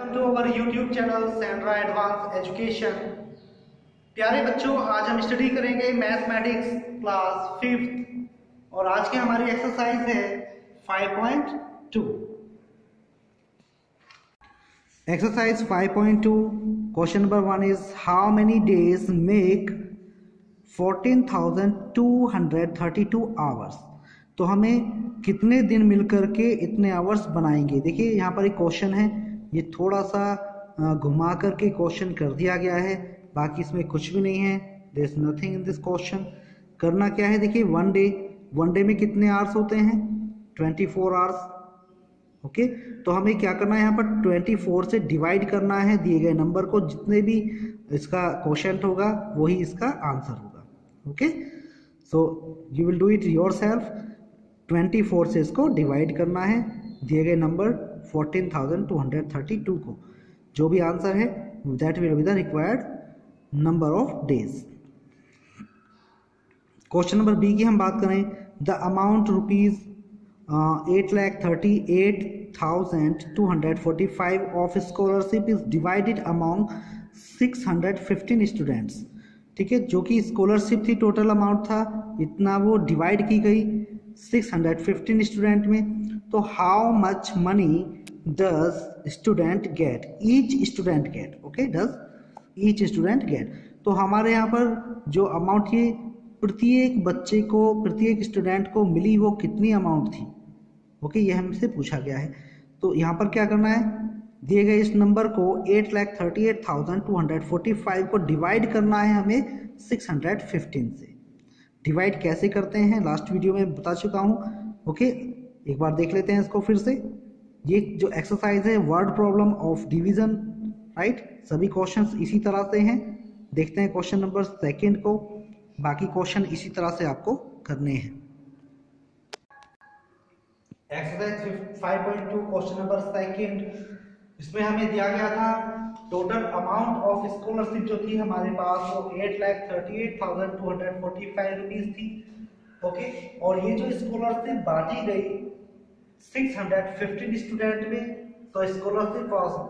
Welcome to our YouTube channel Sandra advance education. प्यारे बच्चों, आज हम स्टडी करेंगे मैथमेटिक्स क्लास 5th और आज की हमारी एक्सरसाइज है 5.2। Exercise 5.2 question number 1 is how many days make 14,232 hours. तो हमें कितने दिन मिलकर के इतने आवर्स बनाएंगे। देखिए यहाँ पर एक क्वेश्चन है, ये थोड़ा सा घुमा करके क्वेश्चन कर दिया गया है, बाकी इसमें कुछ भी नहीं है। There is nothing in this question. करना क्या है, देखिए वन डे में कितने आवर्स होते हैं, 24 आवर्स। ओके, तो हमें क्या करना है, यहाँ पर 24 से डिवाइड करना है दिए गए नंबर को। जितने भी इसका क्वेश्चन होगा वही इसका आंसर होगा। Okay, so you will do it yourself. 24 से इसको डिवाइड करना है दिए गए नंबर 14,232 को। जो भी आंसर है that will be the required number of days. Question number B की हम बात करें, the amount rupees 8,38,245 of scholarship is divided among 615 students. ठीक है, जो कि स्कॉलरशिप थी, टोटल अमाउंट था इतना, वो डिवाइड की गई 615 स्टूडेंट में। तो how much money does student get, each student get. Okay, does each student get. तो हमारे यहाँ पर जो अमाउंट ये प्रत्येक बच्चे को, प्रत्येक स्टूडेंट को मिली, वो कितनी अमाउंट थी। ओके, ये हमसे पूछा गया है। तो यहाँ पर क्या करना है, दिए गए इस नंबर को 8,38,245 को डिवाइड करना है हमें 615 से। डिवाइड कैसे करते हैं लास्ट वीडियो में बता चुका हूँ। ओके, एक बार देख लेते हैं इसको फिर से। ये जो एक्सरसाइज है word problem of division, right. सभी क्वेश्चंस इसी तरह से हैं। देखते हैं क्वेश्चन नंबर 2 को। बाकी क्वेश्चन इसी तरह से आपको करने हैं। एक्सरसाइज 5.2 क्वेश्चन नंबर 2, इसमें हमें दिया गया था टोटल अमाउंट ऑफ स्कॉलरशिप जो थी हमारे पास वो 8,38,245 रुपीज थी। ओके, और ये जो स्कॉलरशिप बांटी गई 615 स्टूडेंट में, तो scholarship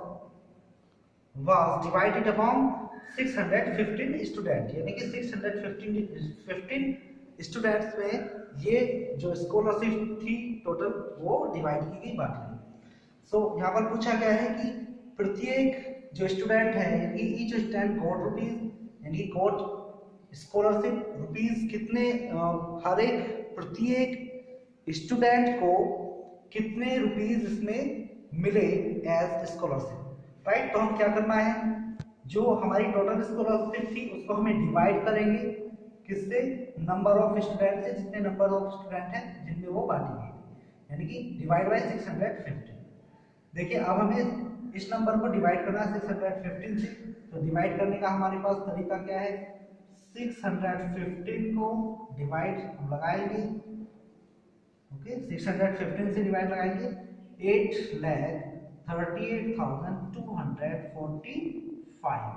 was divided among 615 student, यानी कि 615 स्टूडेंट्स में ये जो स्कॉलरशिप थी टोटल वो डिवाइड की गई, बांटी गई। सो यहाँ पर पूछा गया है कि प्रत्येक जो स्टूडेंट है, यानी ईच स्टूडेंट गॉट रुपीज, यानी गॉट स्कॉलरशिप रुपीज कितने, हर एक प्रत्येक स्टूडेंट को कितने रुपीज इसमें मिले एज स्कॉलरशिप, राइट। तो हम क्या करना है, जो हमारी टोटल स्कॉलरशिप थी उसको हमें डिवाइड करेंगे किससे, नंबर ऑफ स्टूडेंट से, जितने नंबर ऑफ स्टूडेंट हैं जिनमें वो बांटी गई, यानी कि डिवाइड बाय 615। देखिए अब हमें इस नंबर को डिवाइड करना है 615 से। तो डिवाइड करने का हमारे पास तरीका क्या है, 615 को डिवाइड हम लगाएंगे। ओके, 615 से डिवाइड लगाएंगे 8,38,245।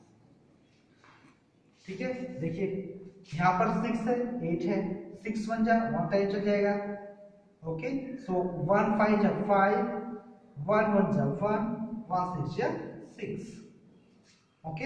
ठीक है, देखिए यहाँ पर 6 है, 8 है, 6 1 जा 1 टाइम चल जाएगा। ओके, सो 1 5 जा 5, 1 1 जा 1, 1 6 जा 6। ओके,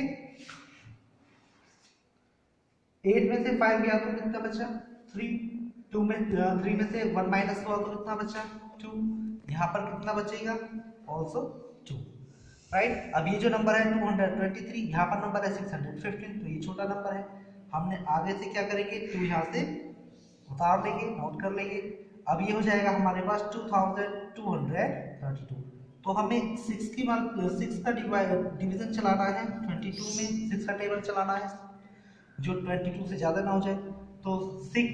8 में से 5 गया तो कितना बचा, 3। 2 में 3 में से 1 माइनस हुआ तो कितना बचा, 2। यहाँ पर कितना बचेगा, ऑल्सो 2, राइट। अब ये जो नंबर है 223, यहाँ पर नंबर है 615, तो ये छोटा नंबर है। हमने आगे से क्या करेंगे, 2 यहाँ से उतार लेंगे, नोट कर लेंगे। अब ये हो जाएगा हमारे पास 2,232। तो हमें 6 का डिवीजन चलाना है 22 में, 6 का टेबल चलाना है जो 22 से ज़्यादा ना हो जाए। तो 6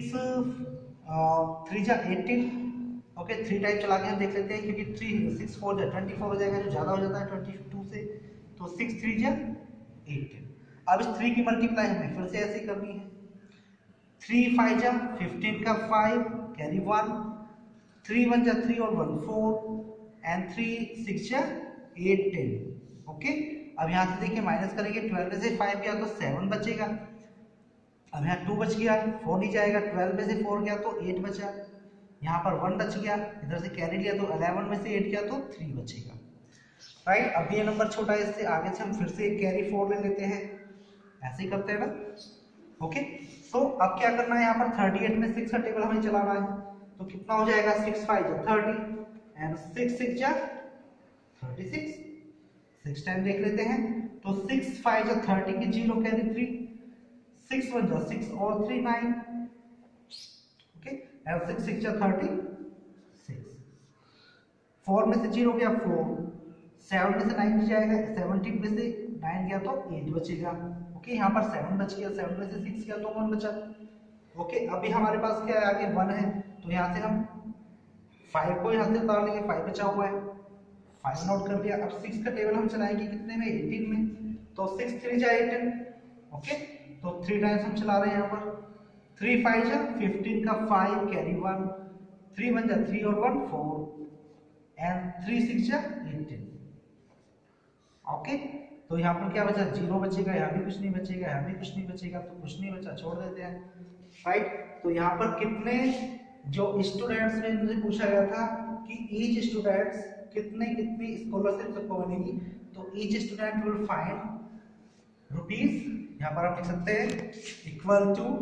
3 जा 18। ओके, 3 टाइम चला के हम देख लेते हैं, क्योंकि 6 4 जा 24 हो जाएगा, जो ज़्यादा हो जाता है 22 से। तो 6 3 जा 18। अब इस 3 की मल्टीप्लाई हमें फिर से ऐसे करनी है। 3 5 जा 15 का 5 कैरी 1, 3 1 जा 3 और 1 4, एंड 3 6 जा 8 10। ओके, अब यहाँ से देखिए माइनस करेंगे, 12 में से 5 गया तो 7 बचेगा। अब यहाँ 2 बच गया, 4 नहीं जाएगा, 12 में से 4 गया तो 8 बचा। यहाँ पर 1 बच गया, इधर से कैरी लिया तो 11 में से 8 गया तो 3 बचेगा। राइट। अब ये नंबर छोटा है, इससे आगे से हम फिर से कैरी 4 ले लेते हैं, ऐसे ही करते हैं ना। ओके, सो अब क्या करना है, यहाँ पर 38 में 6 का टेबल हमें चलाना है, तो कितना हो जाएगा, 6 5 जा 30 एंड 6 6 जा 36, 6 टाइम देख लेते हैं, तो 6 5 जा 30 की 0 कैरी 3, 6 1 जा 6 और 3 9, ओके, एंड 6 6 जा 36, 4 में से 0 गया 4, 7 में से 9 जाएगा, 17 में से 9 गया तो 8 बचेगा। ओके, यहाँ पर 7 बच गया, 7 में से 6 गया तो 1 बचा। ओके, अभी हमारे पास क्या है, आगे 1 है, तो यहाँ से हम 5 को यहाँ से उतार लेंगे, 5 बचा हुआ है, 5 नोट कर दिया। अब 6 का टेबल हम चलाएंगे कितने में, 18 में, तो 6 3 जा 18, ओके, तो 3 टाइम्स हम चला रहे हैं यहाँ पर, 3 5 जा 15 का 5 कैरी 1, 3 1 जा 3 और 1 4 एंड 3 6 जा 18। ओके, तो यहाँ पर क्या बचा, 0 बचेगा, यहाँ भी कुछ नहीं बचेगा, यहाँ भी कुछ नहीं बचेगा, तो कुछ नहीं बचा, छोड़ देते हैं। राइट, तो यहाँ पर कितने जो स्टूडेंट्स ने मुझे पूछा गया था कि ईच स्टूडेंट्स कितनी स्कॉलरशिप सबको बनेगी, तो each student will find rupees, यहाँ पर आप लिख सकते हैं इक्वल टू,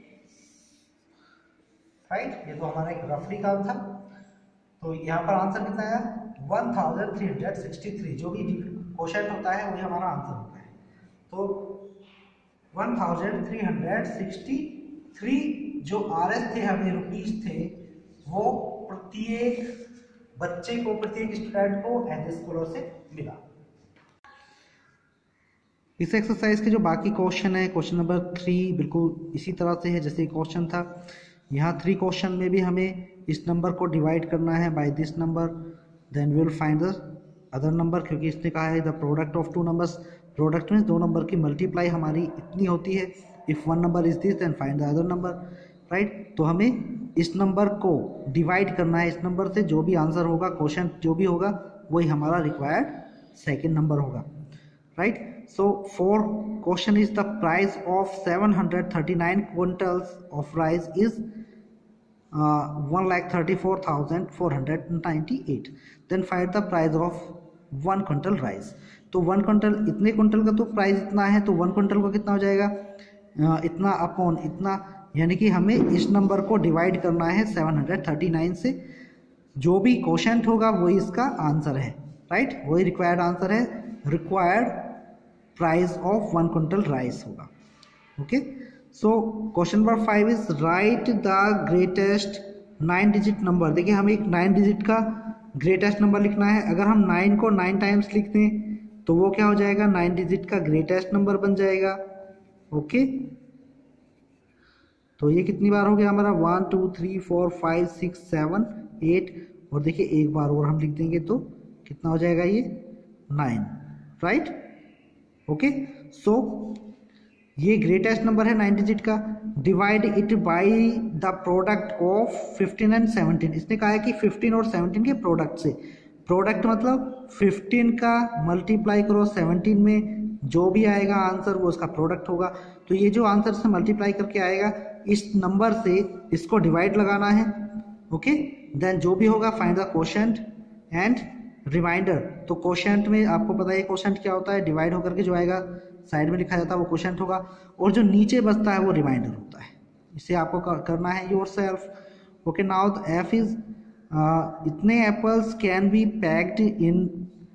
राइट, ये तो हमारा एक रफली काम था, तो यहाँ पर आंसर कितना आया, 1363, जो भी क्वेश्चन होता है वही हमारा आंसर होता है। तो 1363 जो आरएस थे, हमें रुपीज थे, वो प्रत्येक बच्चे को, प्रत्येक स्टूडेंट को एज ए स्कॉलरशिप मिला। इस एक्सरसाइज के जो बाकी क्वेश्चन है, क्वेश्चन नंबर 3 बिल्कुल इसी तरह से है जैसे क्वेश्चन था। यहाँ 3 क्वेश्चन में भी हमें इस नंबर को डिवाइड करना है by this number, then we will find the other number, क्योंकि इसने कहा है the product of 2 numbers, product में 2 नंबर की मल्टीप्लाई हमारी इतनी होती है, if 1 number is this then find the other number, right. तो हमें इस नंबर को डिवाइड करना है, इस नंबर से जो भी आंसर होगा, क्वेश्चन जो भी होगा, वही हमारा रिक्वायर्ड सेकेंड नंबर होगा, right. So for question is the price of 739 quintals of rice is 1,34,498. Then find the price of 1 quintal rice. तो 1 क्विंटल, इतने क्विंटल का तो प्राइस इतना है, तो 1 क्विंटल का कितना हो जाएगा, इतना अपॉन इतना, यानी कि हमें इस नंबर को डिवाइड करना है 739 से, जो भी क्वेश्चन होगा वही इसका आंसर है, राइट, वही रिक्वायर्ड आंसर है, required price of 1 quintal rice होगा। Okay, so question number 5 is right the greatest 9 digit number. देखिए, हमें एक 9 डिजिट का ग्रेटेस्ट नंबर लिखना है। अगर हम 9 को 9 टाइम्स लिख दें तो वो क्या हो जाएगा, 9 डिजिट का ग्रेटेस्ट नंबर बन जाएगा। ओके, तो ये कितनी बार हो गया हमारा, 1 2 3 4 5 6 7 8, और देखिए एक बार और हम लिख देंगे तो कितना हो जाएगा, ये 9, राइट। ओके, सो ये ग्रेटेस्ट नंबर है 9 डिजिट का, divide it by the product of 15 and 17। इसने कहा है कि 15 और 17 के प्रोडक्ट से, प्रोडक्ट मतलब 15 का मल्टीप्लाई करो 17 में, जो भी आएगा आंसर वो उसका प्रोडक्ट होगा। तो ये जो आंसर से मल्टीप्लाई करके आएगा, इस नंबर से इसको डिवाइड लगाना है। ओके, देन जो भी होगा find the quotient and remainder. तो क्वोशंट में आपको पता है क्वोशंट क्या होता है, डिवाइड होकर के जो आएगा साइड में लिखा जाता है वो क्वोशंट होगा, और जो नीचे बचता है वो रिमाइंडर होता है। इसे आपको करना है yourself. Okay, now the F is इतने apples can be packed in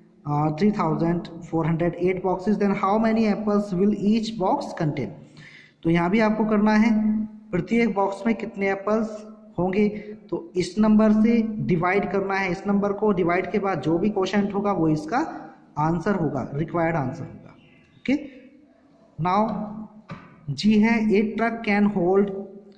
3408 boxes, then how many apples will each box contain. तो यहाँ भी आपको करना है प्रत्येक बॉक्स में कितने एप्पल्स होंगे, तो इस नंबर से डिवाइड करना है। इस नंबर को डिवाइड के बाद जो भी क्वोशंट होगा वो इसका आंसर होगा, रिक्वायर्ड आंसर होगा। ओके, नाउ जी है, a truck can hold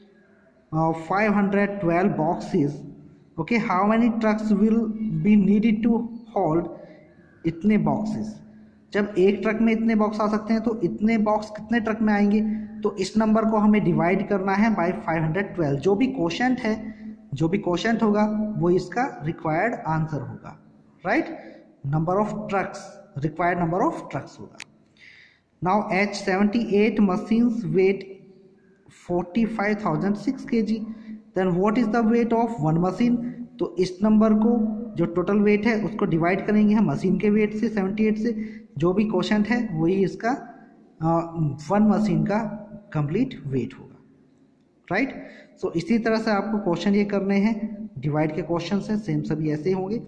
512 boxes. Okay, how many trucks will be needed to hold इतने बॉक्सेस। जब एक ट्रक में इतने बॉक्स आ सकते हैं तो इतने बॉक्स कितने ट्रक में आएंगे, तो इस नंबर को हमें डिवाइड करना है बाय 512। जो भी क्वोशंट है, जो भी क्वोशंट होगा वो इसका रिक्वायर्ड आंसर होगा, right. Number of trucks, required number of trucks होगा। Now H78 machines weigh 45,006 kg, then what is the weight of 1 machine तो इस नंबर को जो टोटल वेट है उसको डिवाइड करेंगे हम मशीन के वेट से 78 से, जो भी क्वोशंट है वही इसका वन मशीन का कंप्लीट वेट होगा, राइट। सो इसी तरह से आपको क्वेश्चन ये करने हैं, डिवाइड के क्वेश्चन हैं सेम सभी ऐसे ही होंगे।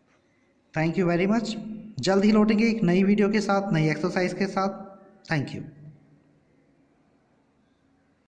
Thank you very much. जल्द ही लौटेंगे एक नई वीडियो के साथ, नई एक्सरसाइज के साथ। Thank you.